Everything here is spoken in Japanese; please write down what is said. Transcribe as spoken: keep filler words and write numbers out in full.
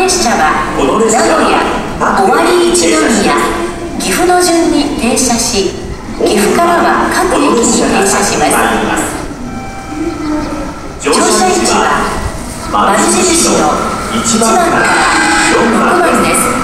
列車は名古屋、尾張一宮、岐阜の順に停車し、岐阜からは各駅に停車します。乗車位置は丸印のいちばんからろくばんです。